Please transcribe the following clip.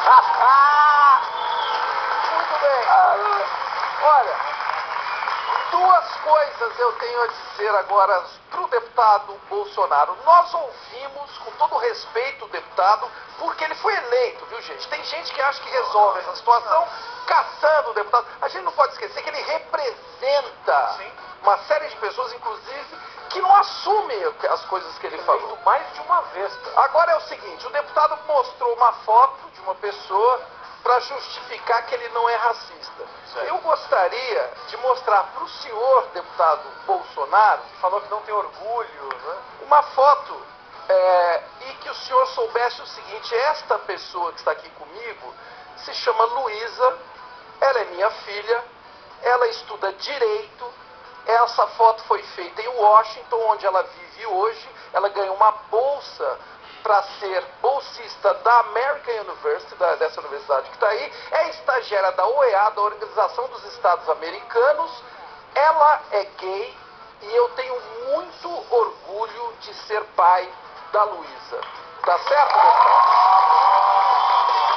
Muito bem. Olha, duas coisas eu tenho a dizer agora para o deputado Bolsonaro. Nós ouvimos, com todo respeito, o deputado, porque ele foi eleito, viu, gente? Tem gente que acha que resolve essa situação caçando o deputado. A gente não pode esquecer que ele representa uma série de pessoas, inclusive, que não assume as coisas que ele falou. Mais de uma vez. Agora é o seguinte, o deputado mostrou uma foto de uma pessoa para justificar que ele não é racista. Eu gostaria de mostrar para o senhor, deputado Bolsonaro, Que falou que não tem orgulho, né? uma foto e que o senhor soubesse o seguinte: esta pessoa que está aqui comigo se chama Luísa, ela é minha filha, ela estuda Direito, essa foto foi feita em Washington, onde ela vive hoje, ela ganhou uma bolsa para ser bolsista da American University, dessa universidade que está aí, é estagiária da OEA, da Organização dos Estados Americanos, ela é gay e eu tenho muito orgulho de ser pai da Luísa. Tá certo, deputado?